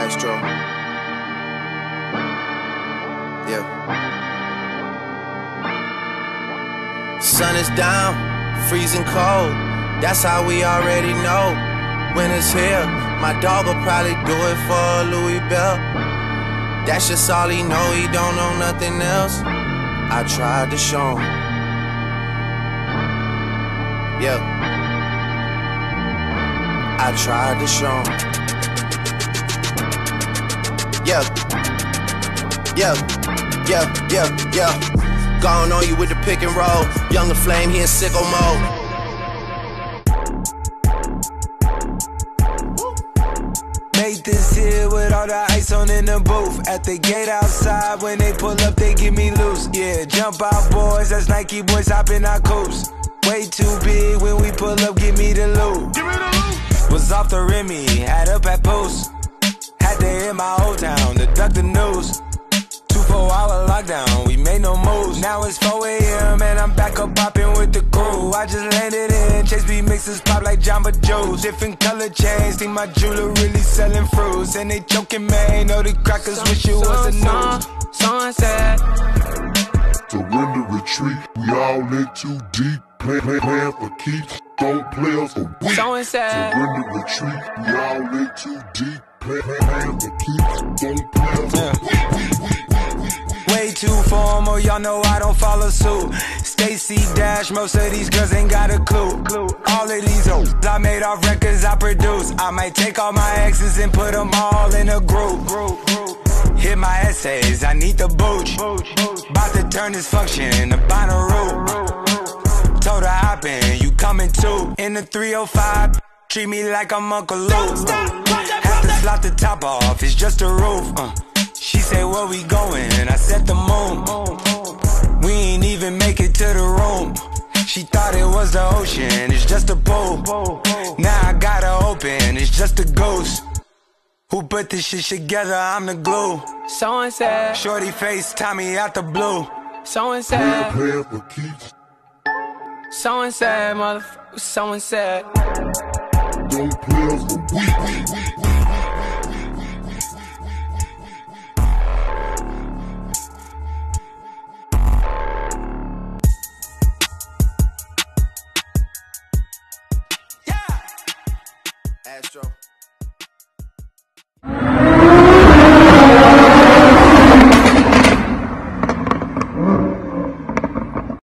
Astro. Yeah. Sun is down, freezing cold. That's how we already know. Winter's here. My dog will probably do it for a Louis belt. That's just all he know. He don't know nothing else. I tried to show him. Yeah. I tried to show him. Yeah. Gone on you with the pick and roll. Younger flame, he in sicko mode. Made this here with all the ice on in the booth. At the gate outside, when they pull up, they give me loose. Yeah, jump out boys, that's Nike boys hopping our coops. Way too big when we pull up, give me the loot. Was off the Remy, had up at post. Had to hit my old town to duck the news. 2-4-hour lockdown, we made no moves. Now it's 4 AM and I'm back up popping with the crew. I just landed in, Chase B mixes pop like Jamba Joe's. Different color chains, think my jeweler really selling fruits. And they joking, man, know the crackers wish it was a news. Someone said, surrender, retreat, we all in too deep. Plan for keeps, don't play us for weak. Someone said, surrender, retreat, we all in too deep. Plan for keeps, don't play us for weak. Way too formal, y'all know I don't follow suit. Stacy Dash, most of these girls ain't got a clue. All of these hoes I made off records I produce. I might take all my exes and put them all in a group. Hit my essays, I need the booch. About to turn this function into Bonnaroo. Told her hop in, you coming too. In the 305, treat me like I'm Uncle Luke. Have to slot the top off, it's just a roof. She said, where we going? I said the moon. We ain't even make it to the room. She thought it was the ocean, it's just a pool. Now I gotta open, it's just a ghost. Who put this shit together? I'm the glue. someone said, Shorty face, Tommy out the blue. someone said, Plan for keeps, someone said, motherfucker, someone said. don't play us for weak. Astro.